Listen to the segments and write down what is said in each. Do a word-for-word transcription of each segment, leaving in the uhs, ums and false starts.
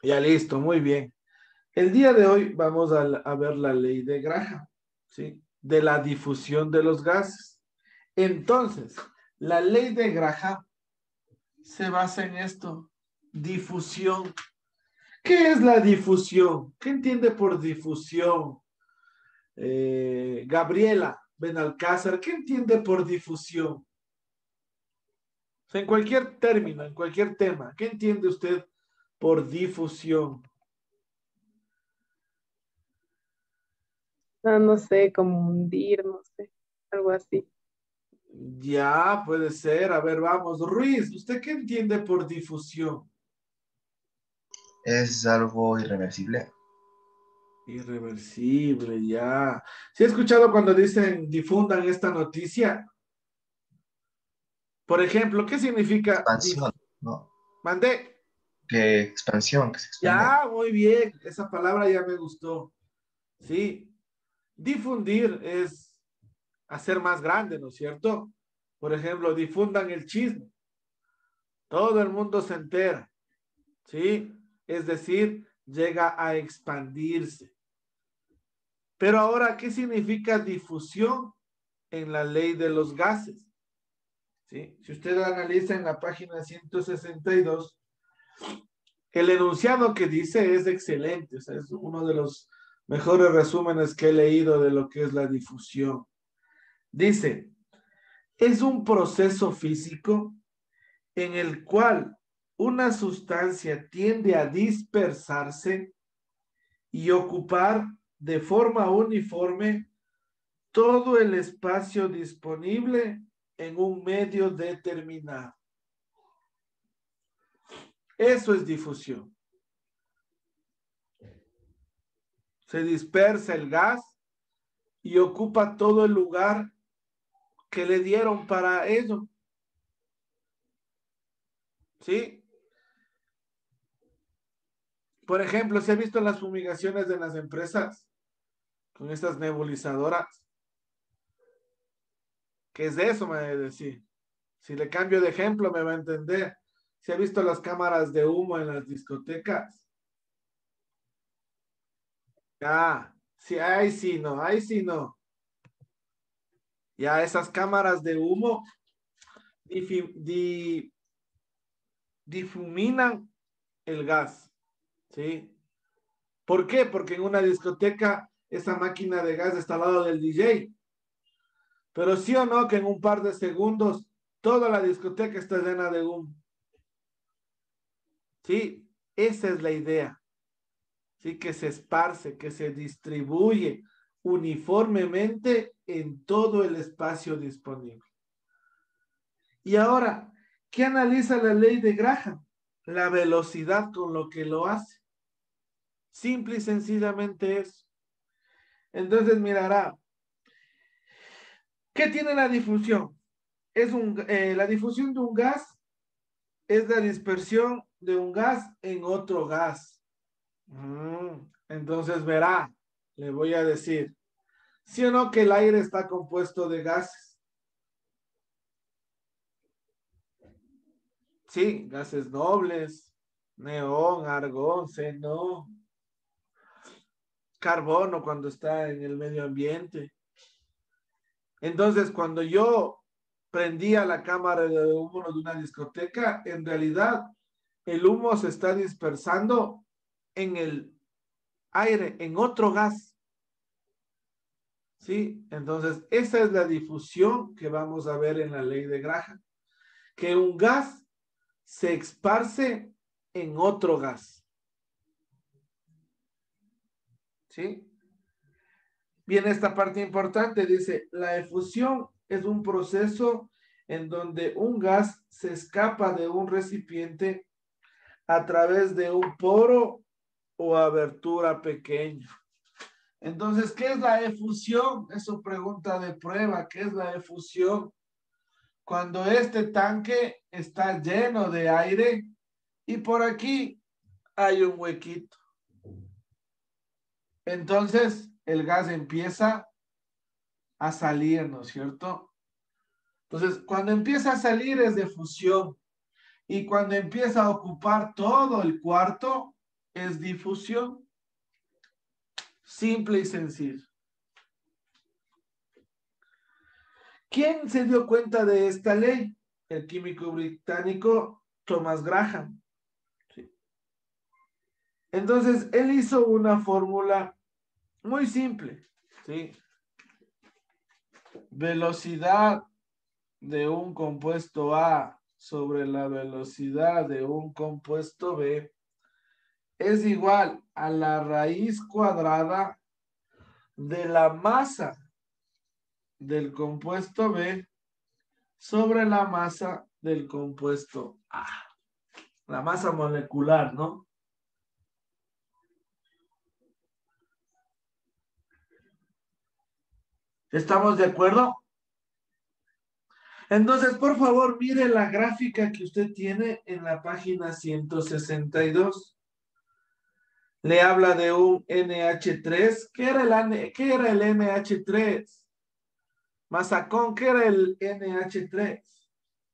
Ya listo, muy bien. El día de hoy vamos a, a ver la ley de Graham, ¿sí? De la difusión de los gases. Entonces, la ley de Graham se basa en esto, difusión. ¿Qué es la difusión? ¿Qué entiende por difusión? Eh, Gabriela Benalcázar, ¿qué entiende por difusión? O sea, en cualquier término, en cualquier tema, ¿qué entiende usted por difusión? No, no sé, como hundir, no sé, algo así. Ya, puede ser. A ver, vamos. Ruiz, ¿usted qué entiende por difusión? Es algo irreversible. Irreversible, ya. ¿Sí he escuchado cuando dicen difundan esta noticia? Por ejemplo, ¿qué significa dif- Expansión, ¿no? Mandé. Que expansión, que se expande. Ya, muy bien. Esa palabra ya me gustó. Sí. Difundir es hacer más grande, ¿no es cierto? Por ejemplo, difundan el chisme. Todo el mundo se entera. ¿Sí? Es decir, llega a expandirse. Pero ahora, ¿qué significa difusión en la ley de los gases? ¿Sí? Si usted analiza en la página ciento sesenta y dos, el enunciado que dice es excelente, o sea, es uno de los mejores resúmenes que he leído de lo que es la difusión. Dice, es un proceso físico en el cual una sustancia tiende a dispersarse y ocupar de forma uniforme todo el espacio disponible en un medio determinado. Eso es difusión. Se dispersa el gas y ocupa todo el lugar que le dieron para ello. ¿Sí? Por ejemplo, se ha visto las fumigaciones de las empresas con estas nebulizadoras. ¿Qué es de eso? Me debe decir. Si le cambio de ejemplo, me va a entender. Se ha visto las cámaras de humo en las discotecas. Ah, sí, ahí sí, no, ahí sí, no. Ya esas cámaras de humo difi- di- difuminan el gas, ¿sí? ¿Por qué? Porque en una discoteca esa máquina de gas está al lado del D J. Pero sí o no que en un par de segundos toda la discoteca está llena de humo. Sí, esa es la idea. Sí, que se esparce, que se distribuye uniformemente en todo el espacio disponible. Y ahora, ¿qué analiza la ley de Graham? La velocidad con lo que lo hace. Simple y sencillamente eso. Entonces mirará, ¿qué tiene la difusión? Es un, eh, la difusión de un gas es la dispersión de un gas en otro gas. Mm, entonces verá, le voy a decir, ¿sí o no que el aire está compuesto de gases? Sí, gases nobles, neón, argón, xenón, carbono cuando está en el medio ambiente. Entonces, cuando yo prendía la cámara de humo de una discoteca, en realidad el humo se está dispersando en el aire, en otro gas. ¿Sí? Entonces, esa es la difusión que vamos a ver en la ley de Graham, que un gas se esparce en otro gas. ¿Sí? Viene esta parte importante, dice, la efusión es un proceso en donde un gas se escapa de un recipiente a través de un poro o abertura pequeña. Entonces, ¿qué es la efusión? Es su pregunta de prueba. ¿Qué es la efusión? Cuando este tanque está lleno de aire y por aquí hay un huequito. Entonces, el gas empieza a salir, ¿no es cierto? Entonces, cuando empieza a salir es de fusión y cuando empieza a ocupar todo el cuarto, es difusión. Simple y sencillo. ¿Quién se dio cuenta de esta ley? El químico británico Thomas Graham. ¿Sí? Entonces, él hizo una fórmula muy simple. ¿Sí? Velocidad de un compuesto A sobre la velocidad de un compuesto B es igual a la raíz cuadrada de la masa del compuesto B sobre la masa del compuesto A. La masa molecular, ¿no? ¿Estamos de acuerdo? Entonces, por favor, mire la gráfica que usted tiene en la página ciento sesenta y dos. Le habla de un N H tres. ¿Qué era el, qué era el N H tres? Masacón, ¿qué era el N H tres?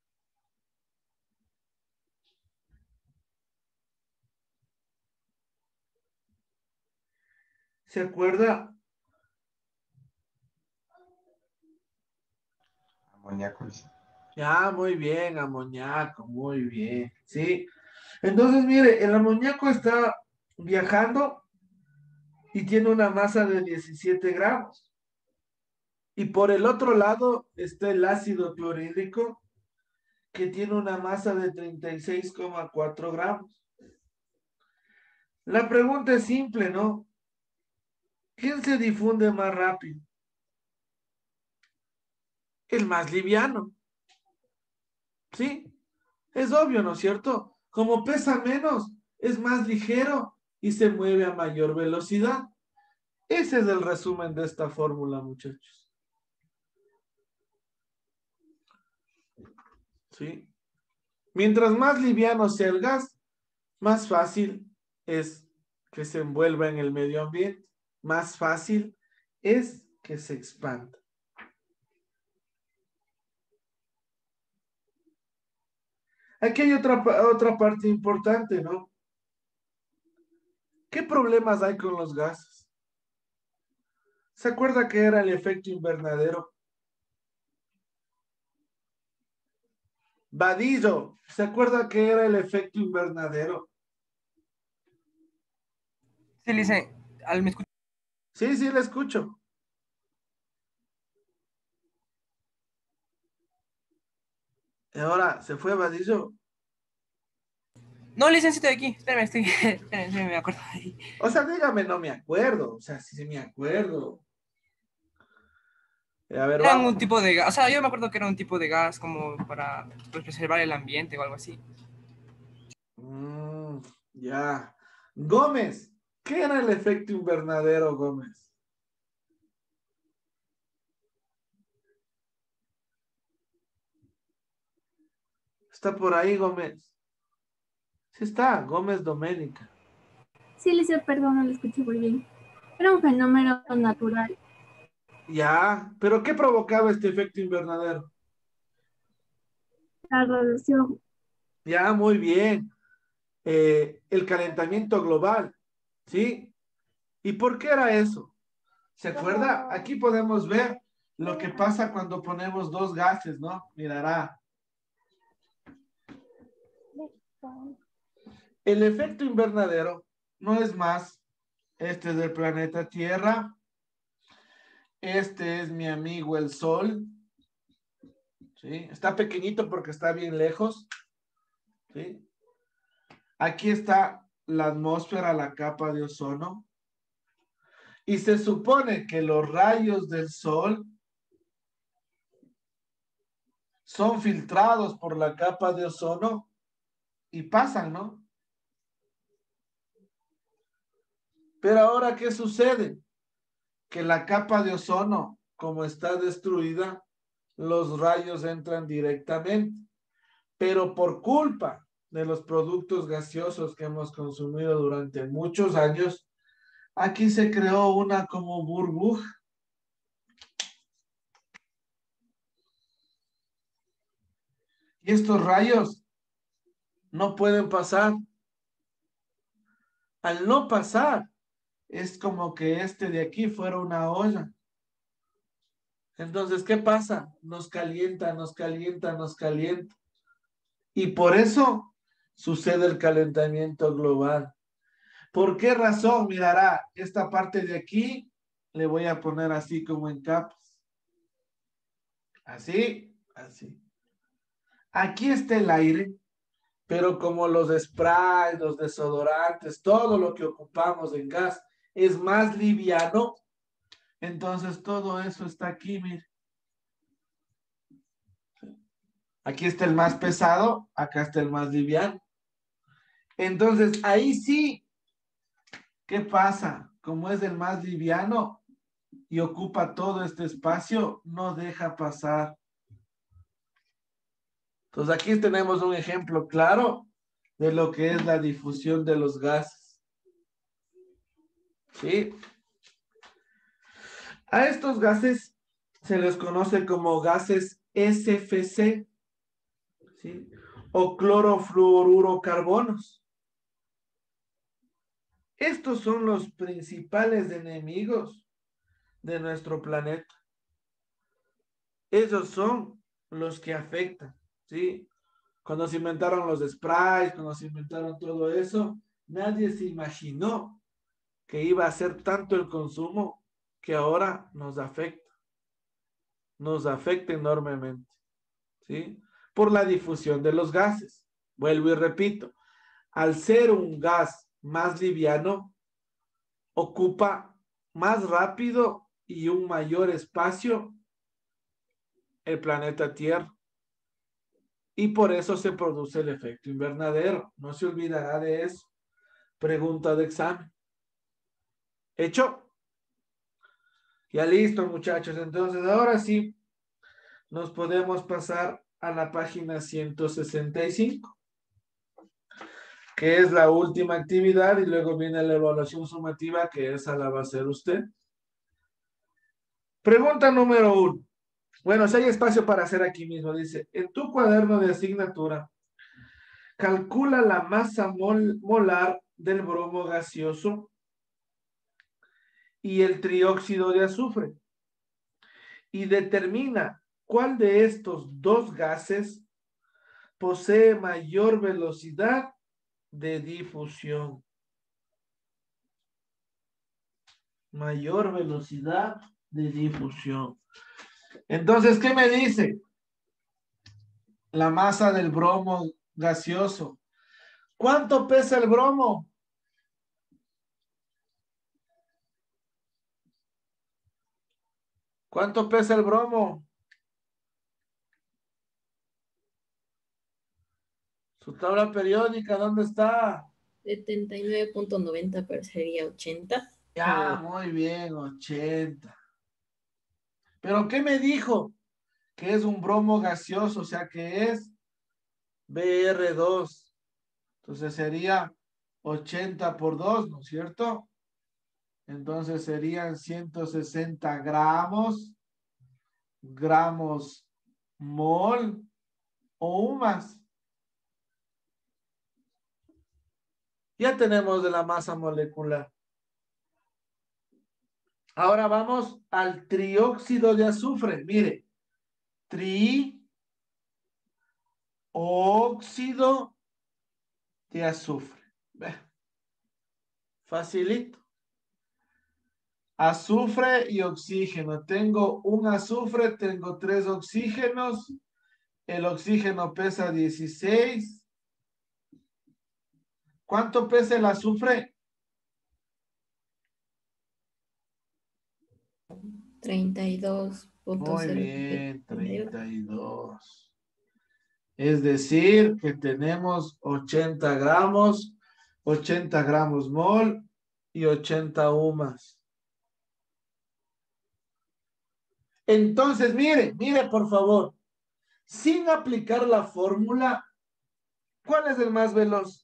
¿Se acuerda? Amoníaco. Dice. Ya, muy bien, amoníaco, muy bien, ¿sí? Entonces, mire, el amoníaco está viajando y tiene una masa de diecisiete gramos. Y por el otro lado está el ácido clorhídrico, que tiene una masa de treinta y seis coma cuatro gramos. La pregunta es simple, ¿no? ¿Quién se difunde más rápido? El más liviano. ¿Sí? Es obvio, ¿no es cierto? Como pesa menos, es más ligero y se mueve a mayor velocidad. Ese es el resumen de esta fórmula, muchachos. ¿Sí? Mientras más liviano sea el gas, más fácil es que se envuelva en el medio ambiente. Más fácil es que se expanda. Aquí hay otra, otra parte importante, ¿no? ¿Qué problemas hay con los gases? ¿Se acuerda que era el efecto invernadero? Vadillo, ¿se acuerda que era el efecto invernadero? Sí, le dice, al me escucha. Sí, sí, le escucho. Y ahora, ¿se fue Vadillo? No, licencito de aquí, espérame, estoy, espérame, espérame, me acuerdo ahí. O sea, dígame, no me acuerdo. O sea, sí, sí me acuerdo. A ver, Era vamos. un tipo de gas, o sea, yo me acuerdo que era un tipo de gas como para pues, preservar el ambiente o algo así. Mm, ya. Gómez, ¿qué era el efecto invernadero, Gómez? Está por ahí, Gómez. Sí está, Gómez Doménica. Sí, Lice, perdón, no lo escuché muy bien. Era un fenómeno natural. Ya, pero ¿qué provocaba este efecto invernadero? La radiación. Ya, muy bien. Eh, el calentamiento global, ¿sí? ¿Y por qué era eso? ¿Se acuerda? Aquí podemos ver lo que pasa cuando ponemos dos gases, ¿no? Mirará. El efecto invernadero no es más, este es del planeta Tierra, este es mi amigo el Sol, ¿sí? Está pequeñito porque está bien lejos, ¿sí? Aquí está la atmósfera, la capa de ozono, y se supone que los rayos del Sol son filtrados por la capa de ozono y pasan, ¿no? Pero ahora, ¿qué sucede? Que la capa de ozono, como está destruida, los rayos entran directamente, pero por culpa de los productos gaseosos que hemos consumido durante muchos años, aquí se creó una como burbuja. Y estos rayos no pueden pasar al no pasar, es como que este de aquí fuera una olla. Entonces, ¿qué pasa? Nos calienta, nos calienta, nos calienta. Y por eso sucede el calentamiento global. ¿Por qué razón? Mirará, esta parte de aquí le voy a poner así como en capas. Así, así. Aquí está el aire, pero como los sprays, los desodorantes, todo lo que ocupamos en gas es más liviano, entonces todo eso está aquí, mire. Aquí está el más pesado, acá está el más liviano. Entonces, ahí sí, ¿qué pasa? Como es el más liviano y ocupa todo este espacio, no deja pasar. Entonces, aquí tenemos un ejemplo claro de lo que es la difusión de los gases. ¿Sí? A estos gases se les conoce como gases S F C, ¿sí? O clorofluorurocarbonos. Estos son los principales enemigos de nuestro planeta. Esos son los que afectan, ¿sí? Cuando se inventaron los sprays, cuando se inventaron todo eso, nadie se imaginó que iba a ser tanto el consumo que ahora nos afecta. Nos afecta enormemente, ¿sí? Por la difusión de los gases. Vuelvo y repito, al ser un gas más liviano, ocupa más rápido y un mayor espacio el planeta Tierra. Y por eso se produce el efecto invernadero. No se olvidará de eso. Pregunta de examen. ¿Hecho? Ya listo, muchachos. Entonces, ahora sí, nos podemos pasar a la página ciento sesenta y cinco, que es la última actividad, y luego viene la evaluación sumativa, que esa la va a hacer usted. Pregunta número uno. Bueno, si hay espacio para hacer aquí mismo, dice, en tu cuaderno de asignatura, calcula la masa mol molar del bromo gaseoso y el trióxido de azufre y determina cuál de estos dos gases posee mayor velocidad de difusión. Mayor velocidad de difusión. Entonces, ¿qué me dice? La masa del bromo gaseoso. ¿Cuánto pesa el bromo? ¿Cuánto pesa el bromo? Su tabla periódica, ¿dónde está? setenta y nueve punto noventa, pero sería ochenta. Ya, O muy bien, ochenta. ¿Pero qué me dijo? Que es un bromo gaseoso, o sea que es B R dos. Entonces sería ochenta por dos, ¿no es cierto? Entonces serían ciento sesenta gramos, gramos mol o más. Ya tenemos de la masa molecular. Ahora vamos al trióxido de azufre. Mire, trióxido de azufre. Ve. Facilito. Azufre y oxígeno. Tengo un azufre, tengo tres oxígenos. El oxígeno pesa dieciséis. ¿Cuánto pesa el azufre? treinta y dos punto Muy cero. bien, treinta y dos. Es decir, que tenemos ochenta gramos, ochenta gramos mol y ochenta umas. Entonces, mire, mire por favor, sin aplicar la fórmula, ¿cuál es el más veloz?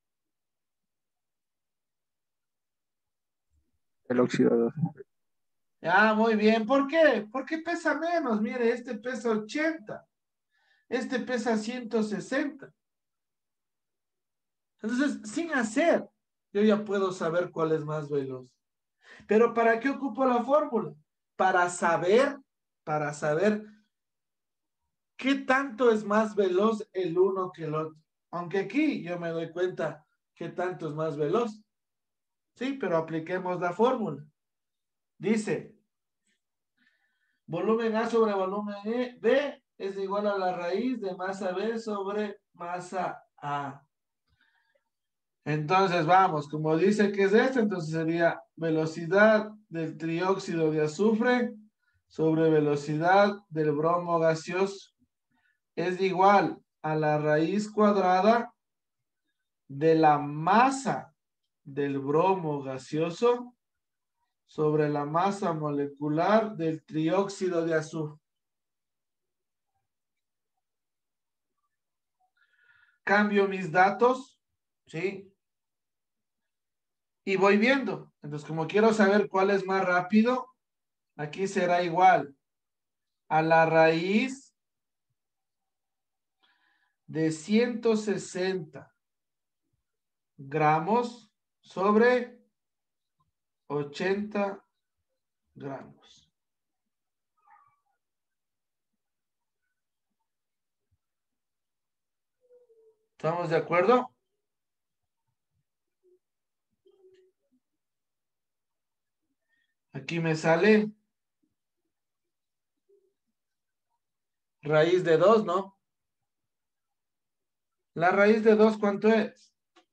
El óxido de azufre. Ah, muy bien. ¿Por qué? Porque pesa menos. Mire, este pesa ochenta. Este pesa ciento sesenta. Entonces, sin hacer, yo ya puedo saber cuál es más veloz. Pero ¿para qué ocupo la fórmula? Para saber, para saber qué tanto es más veloz el uno que el otro. Aunque aquí yo me doy cuenta qué tanto es más veloz. Sí, pero apliquemos la fórmula. Dice, volumen A sobre volumen E, B es igual a la raíz de masa B sobre masa A. Entonces, vamos, como dice que es esto, entonces sería velocidad del trióxido de azufre sobre velocidad del bromo gaseoso es igual a la raíz cuadrada de la masa del bromo gaseoso sobre la masa molecular del trióxido de azufre. Cambio mis datos, ¿sí? Y voy viendo. Entonces, como quiero saber cuál es más rápido, aquí será igual a la raíz de ciento sesenta gramos sobre ochenta gramos. ¿Estamos de acuerdo? Aquí me sale raíz de dos, ¿no? La raíz de dos, ¿cuánto es?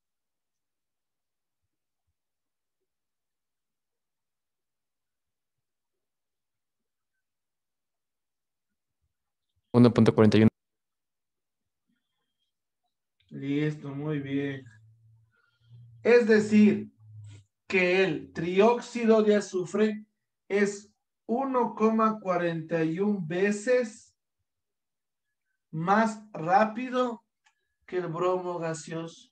uno punto cuarenta y uno. Listo, muy bien. Es decir, que el trióxido de azufre es uno coma cuarenta y uno veces más rápido que el bromo gaseoso.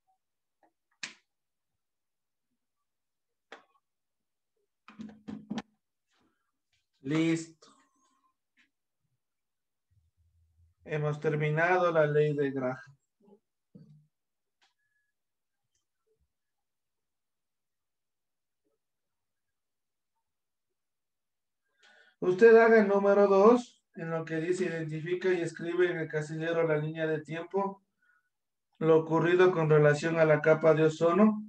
Listo. Hemos terminado la ley de Graham. Usted haga el número dos, en lo que dice identifica y escribe en el casillero la línea de tiempo, lo ocurrido con relación a la capa de ozono.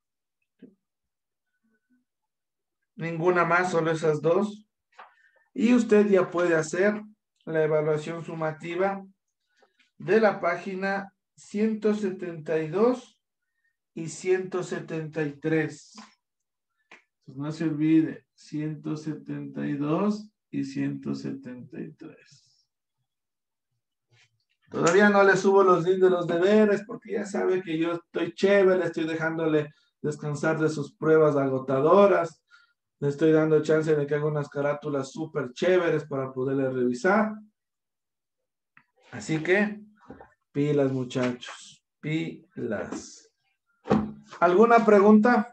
Ninguna más, solo esas dos. Y usted ya puede hacer la evaluación sumativa de la página ciento setenta y dos y ciento setenta y tres. Entonces no se olvide, ciento setenta y dos y ciento setenta y tres. Todavía no le subo los links de los deberes porque ya sabe que yo estoy chévere, estoy dejándole descansar de sus pruebas agotadoras. Le estoy dando chance de que haga unas carátulas súper chéveres para poderle revisar. Así que, pilas, muchachos. Pilas. ¿Alguna pregunta?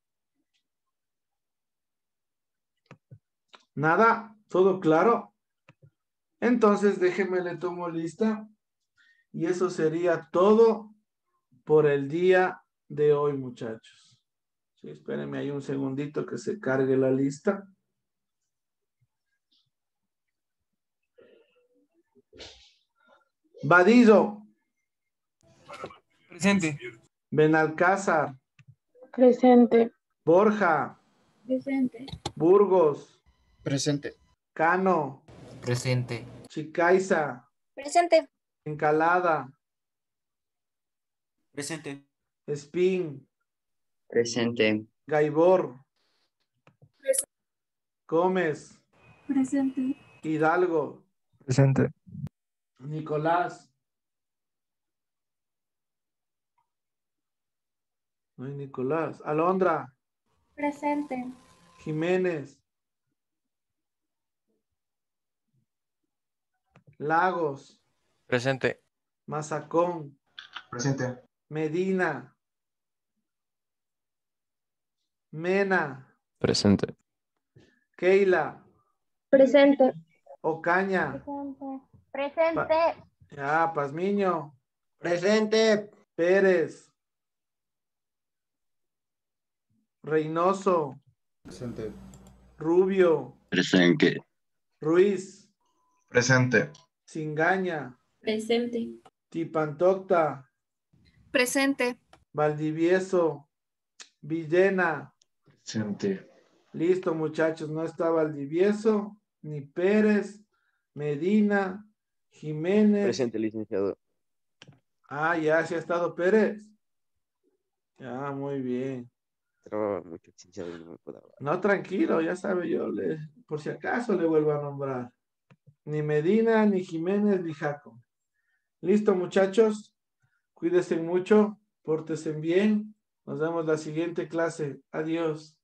Nada, todo claro. Entonces, déjenme le tomo lista. Y eso sería todo por el día de hoy, muchachos. Sí, espérenme ahí un segundito que se cargue la lista. Vadillo. Presente. Benalcázar. Presente. Borja. Presente. Burgos. Presente. Cano. Presente. Chicaiza. Presente. Encalada. Presente. Espín. Presente. Gaibor. Presente. Gómez. Presente. Hidalgo. Presente. Nicolás. No hay Nicolás. Alondra. Presente. Jiménez. Lagos. Presente. Mazacón. Presente. Medina. Mena. Presente. Keila. Presente. Ocaña. Presente. Ya, Pazmiño. Presente. Pérez. Reynoso. Presente. Rubio. Presente. Ruiz. Presente. Singaña. Presente. Tipantocta. Presente. Valdivieso. Villena. Presente. Listo, muchachos. No está Valdivieso, ni Pérez, Medina, Jiménez. Presente, licenciado. Ah, ya, sí ha estado Pérez. Ya, muy bien. Trababa mucho, licenciado, y no me puedo hablar. No, tranquilo, ya sabe yo, le, por si acaso le vuelvo a nombrar. Ni Medina, ni Jiménez, ni Jaco. Listo, muchachos. Cuídense mucho, pórtense bien. Nos vemos la siguiente clase. Adiós.